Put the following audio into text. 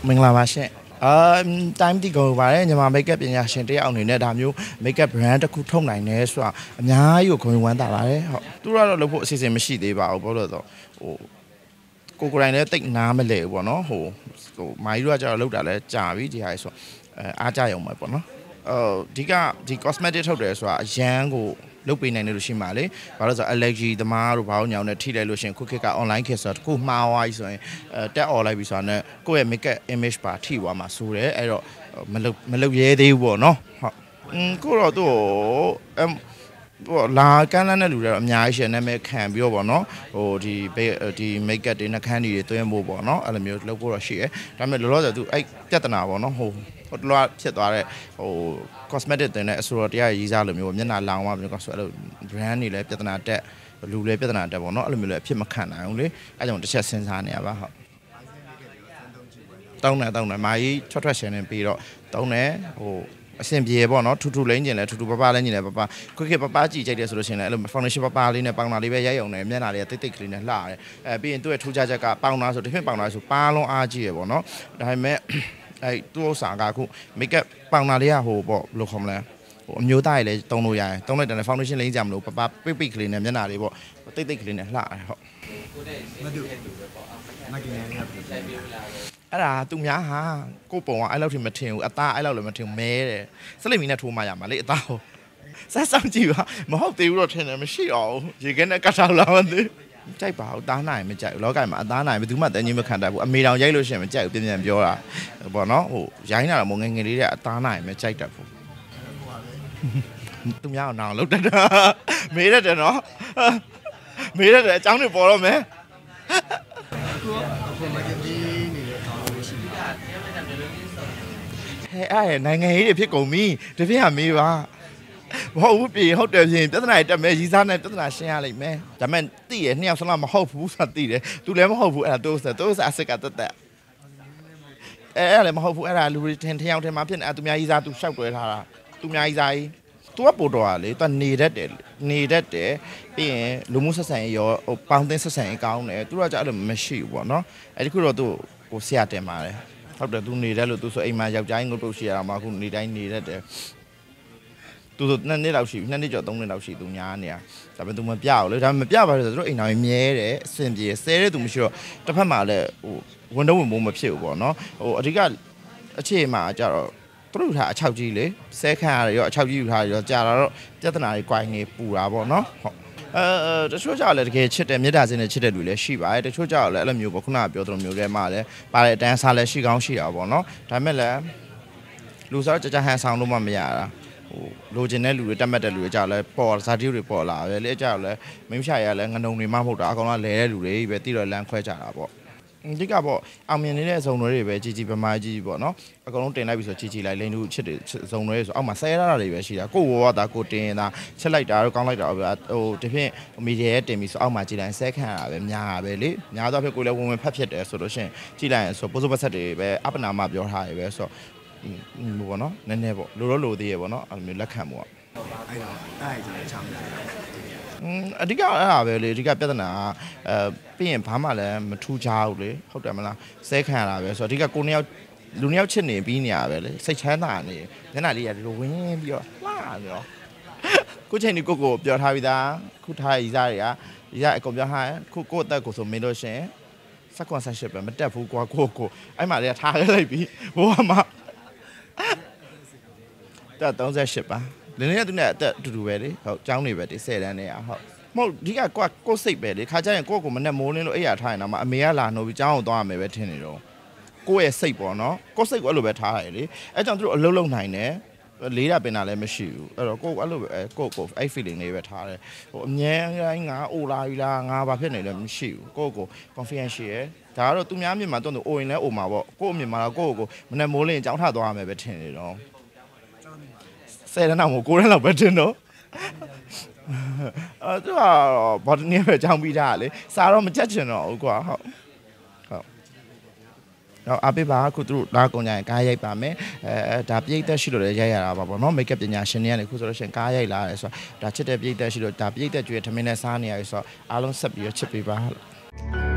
မင်္ဂလာပါရှင်time တီကိုပါတယ်ညီမ makeup ပညာရှင်တယောက်အနေနဲ့ဒါမျိုး makeup brand တစ်ခုထုတ်နိုင်တယ်ဆိုတာအများကြီးကိုဂုဏ်ဝမ်းသာပါတယ်ဟုတ်သူကတော့လုပ်ဖို့အစီအစဉ်မရှိသေးပါဘူးဘာလို့လဲဆိုဟိုကိုယ်တိုင်လည်းတိတ်နားမလဲဘူးပေါ့နော်ဟိုမာကြီးတို့ကကျတော့လောက်တာလဲကြာပြီဒီဟာဆိုအားကြရုံပဲပေါ့နော်ဒီကဒီ cosmetic ထုတ်တယ်ဆိုတာအရန်ကိုလုပ်ပေးနိုင်တယ်လို့ရှိမှလေဘာလို့ဆိုတော့ allergy သမားတို့ဘာလို့ညောင်းနေထိလိုက်လို့ရှင်ခုခေတ်က online ခေတ်ဆိုတော့တခုမှားသွားပြီဆိုရင်တက်អော်လိုက်ပြီဆိုတာနဲ့ကိုယ့်ရဲ့ makeup image ပါထိသွားမှာဆိုတယ်အဲ့တော့မလုပ်ရဲသေးဘူးပေါ့နော်ဟုတ်ကိုတော့သူ့ဟိုလာကန်းလန်းတဲ့လူတွေတော့အများကြီးရှင်နာမည်ခံပြီးတော့ပေါ့နော်ဟိုဒီ makeup တွေနှာခမ်းတွေသွင်းဖို့ပေါ့နော်အဲ့လိုမျိုးလုပ်ဖို့တော့ရှိတယ်ဒါပေမဲ့လောလောဆယ်သူအဲ့ပြဿနာပေါ့နော်ဟိုတလောဖြစ်သွားတဲ့ဟို cosmetic တင်တဲ့အဆိုတော်တရားရေးစားလိုမျိုးမျက်နှာလောင်သွားမျိုးဆိုအဲ့လို brand တွေလည်းပြဿနာတက်လူလည်းပြဿနာတက်ပေါ့နော်အဲ့လိုမျိုးလည်းအဖြစ်မခံနိုင်ဘူးလေအဲ့ကြောင့်တစ်ချက်စဉ်းစားနေရပါဟုတ်တောင်းတယ်မာကြီးထွက်ရှင်းနေပြီးတော့တောင်းတယ်ဟိုအဆင်ပြေပေါ့နော်ထူထူလိမ့်ကျင်လဲထူထူပပလိမ့်ကျင်လဲပပခွခေပပကြည့်ကြိုက်တယ်ဆိုလို့ရှိရင်လည်းအဲ့လို foundation ပပလေးနဲ့ပေါင်တာလေးပဲရိုက်အောင်နဲ့မျက်နှာလေးကတိတ်ကလေးနဲ့လှတယ်ပြီးရင်သူ့ရဲ့ထူးခြားချက်ကပေါင်တာဆိုတစ်ဖက်ပေါင်တာဆိုပါလုံးအားကြီးရပေါ့နော်ဒါပေမဲ့အဲ့သူ့ဥစ္စာကအခု makeup ပေါင်တာလေးကဟိုပေါ့ဘယ်လိုခေါ်မလဲဟိုအမျိုးသားတွေလည်းတုံးလို့ရတယ်တုံးလိုက်တယ် foundation လိမ့်ကြမလို့ပပပိတ်ကလေးနဲ့မျက်နှာလေးပေါ့တိတ်ကလေးနဲ့လှတယ်ဟုတ်မတူငါกินနေရပြီအဲ့ဒါသူများဟာကိုပုံကအဲ့လောက်ထိမထင်ဘူးအသားအဲ့လောက်လည်းမထင်မဲတယ်စလိမီနဲ့ထိုးမှရမှာလေအသားကိုဆက်ဆောင်ကြည့်ပါမဟုတ်သေးဘူးတော့ထင်တယ်မရှိတော့ဘူးရေခဲနဲ့ကတ်ထားလာမသိကြိုက်ပါဘူးသားနိုင်မကြိုက်ဘူးလောကမှာအသားနိုင်ဘယ်သူမှတန်ကြီးမခံတတ်ဘူးအမေတောင်ရိုက်လို့ရှိရင်မကြိုက်ဘူးပြန်ပြောတာပေါ့နော်ဟိုရိုင်းတာတော့မငယ်ငယ်လေးတဲ့အသားနိုင်မကြိုက်တတ်ဘူးသူများအောင်အောင်လောက်တတ်တာမေးရတယ်နော်မေးရတယ်အကြောင်းတွေပေါ်တော့မယ်ကိုမကတိနေတဲ့ကောင်းလို့ရှိတယ်ဟဲ့အဲ့နိုင်ငံရေးတွေဖြစ်ကုန်ပြီတပြည့်ဟာမေးပါမဟုတ်ဘူးပြေဟုတ်တယ်ပြင်ပြဿနာတွေတက်မယ်ရီစားနဲ့ပြဿနာရှင်းရလိမ့်မယ်ဒါပေမဲ့သိရနှစ်ယောက်စလုံးမဟုတ်ဘူးဆိုတာသိတယ်သူလည်းမဟုတ်ဘူးအဲ့ဒါသူအစစ်ကတက်အဲ့လည်းမဟုတ်ဘူးအဲ့ဒါလူတွေထင်ယောက်ထင်မှဖြစ်နေအဲ့သူများရီစားသူရှောက်တွဲထားတာသူများရီစားကြီးသူကပို့တော်ရလေသူနေတတ်တယ်ပြီးရင်လူမှုဆက်ဆံရေးရောဟိုပေါင်းသင်းဆက်ဆံရေးကောင်းတယ်သူကကြအဲ့လိုမရှိဘူးပေါ့နော်အဲ့ဒီခုတော့သူဟိုဆရာတင်ပါတယ်ဟုတ်တယ်သူနေတတ်လို့သူဆိုအိမ်မှာယောက်ျားငုတ်တုတ်ရှိရတာမှအခုနေတိုင်းနေတတ်တယ်သူဆို2နှစ်လောက်ရှိပြီ2နှစ်ကျော်3နှစ်လောက်ရှိသူများနေရဒါပေမဲ့သူမပြဘူးလေဒါပေမဲ့မပြပါဘူးဆိုတော့အိမ်တော်ကြီးမြဲတယ်အဆင်ပြေဆဲတဲ့သူမရှိတော့တစ်ဖက်မှာလည်းဟိုဝန်တော့ဝင်မိုးမဖြစ်ဘူးပေါ့နော်ဟိုအဓိကအခြေမှာကြတော့သူတို့ထားအချောက်ကြီးလေဆဲခန့်ရတယ်ရောအချောက်ကြီးယူထားရောကြာလာတော့ပြဿနာတွေ꽌နေပူတာပေါ့နော်ဟုတ်တချို့ကြောက်လည်းတကယ်ချစ်တယ်မေတ္တာစင်းနဲ့ချစ်တဲ့လူလည်းရှိပါတယ်တချို့ကြောက်လည်းအဲ့လိုမျိုးပေါ့ခုနကပြောသလိုမျိုးတွေမှလည်းပါတဲ့အတန်းစားလည်းရှိကောင်းရှိတာပေါ့နော်ဒါပေမဲ့လည်းလူစားကြဟန်ဆောင်လို့မှမရတာဟိုလိုချင်တဲ့လူတွေတက်မှတ်တဲ့လူတွေကြောက်လည်းပေါ်ဇာတိတွေပေါ်လာပဲလေကြောက်လည်းမိမရှာရလည်းငနုံတွေမှမဟုတ်တာအကောင်ကလဲတဲ့လူတွေပဲတိတော့လမ်းခွဲကြတာပေါ့ဒီကပေါ့အောင်မြင်နေတဲ့အစုံတွေပဲကြီးပမာကြီးပေါ့နော်အကုန်လုံးတင်လိုက်ပြီဆိုကြီးလိုက်လိန်လူချစ်တယ်စုံတွေဆိုအောက်မှာဆဲရတာတွေပဲရှိတာကိုဝါတာကိုတင်တာချက်လိုက်တာတော့ကောင်းလိုက်တာပဲဟိုတဖြင့်မီဒီယာရဲ့တင်ပြီဆိုအောက်မှာကြီးလိုက်ဆဲခံရတာပဲများတာပဲလေများသောဖြစ်ကိုလည်းဝင်ဖတ်ဖြစ်တယ်ဆိုလို့ရှိရင်ကြီးလိုက်ရင်ဆိုပိုးစိုးပတ်ဆက်တွေပဲအပနာမပြောထားတယ်ပဲဆိုတော့ဘောနော်နည်းနည်းပေါ့လိုသေးရပေါ့နော်အဲ့လိုမျိုးလက်ခံမှုอ่ะအဲ့ဒါကျွန်တော်ချမ်းတယ်အဓိကအဲ့ဒါပဲလေအဓိကပြဿနာပြီးရင်ဘာမှလည်းမထူးခြားဘူးလေဟုတ်တယ်မလားဆဲခံရတာပဲဆိုတော့အဓိကကိုနှစ်ယောက်လူနှစ်ယောက်ချစ်နေပြီးနေရပဲလေစိတ်ချမ်းသာနေညနာလေးရတယ်လို့ဝင်းပြီးတော့လှနေတော့ကိုချိန်ဒီကိုပြောထားပြီးသားခုထားရီစားတွေကရီစားအကုန်ပြောထားခုကိုအသက်ကိုဆိုမင်းလို့ရှင်16ပဲမတက်ဘူးကွာကိုအဲ့မှာလေးထားခဲ့လိုက်ပြီဘိုးကမှတက်38ပါလင်းလေးကသူနဲ့အသက်အတူတူပဲလေဟုတ်ကျောင်းနေပဲဒီ10တန်းနေရဟုတ်မဟုတ်ဒီကကိုစိတ်ပဲလေခါကျရင်ကိုမနဲ့မိုးလင်းလို့အဲ့ရထားရင်တော့အမေကလာနှုတ်ပြီးကျောင်းကိုသွားရမယ်ပဲထင်နေတော့ကိုရဲ့စိတ်ပေါ့နော်ကိုစိတ်ကိုအဲ့လိုပဲထားရတယ်လေအဲ့ကြောင့်သူတို့အလုံးလုံးနိုင်တယ်လေးတာပင်တာလည်းမရှိဘူးအဲ့တော့ကိုအဲ့လိုပဲကိုအဲ့ feeling လေးပဲထားတယ်ဟိုအမြဲတမ်းငါအိုလာပြီလားငါဘာဖြစ်နေလဲမရှိဘူးကို confidence ရှိရယ်ဒါကတော့သူများမြင်မှာတော့အိုရင်လည်းအိုမှာပေါ့ကိုအမြင်မှာတော့ကိုမနဲ့မိုးလင်းကျောင်းထသွားရမယ်ပဲထင်နေတော့10တန်းတော့9တန်းလောက်ပဲတင်တော့သူကဘော်ဒနီပဲကြောင်းပြီးသားလေစာတော့မကြက်ချင်တော့ဘူးကွာဟုတ်တော့အပိပါခုသူတို့လာကုန်ကြရင်ကားရိုက်ပါမယ်ဒါပြိတ်သက်ရှိလို့လည်းရိုက်ရတာပါပေါ့နော်မိတ်ကပ်ပညာရှင်တွေကနေခုဆိုလို့ရှိရင်ကားရိုက်လာတယ်ဆိုတော့ဒါချစ်တဲ့ပြိတ်သက်ရှိလို့ဒါပြိတ်သက်ကျွေးထမင်းနဲ့စားနေရပြီဆိုတော့အားလုံးဆက်ပြီးချစ်ပေးပါ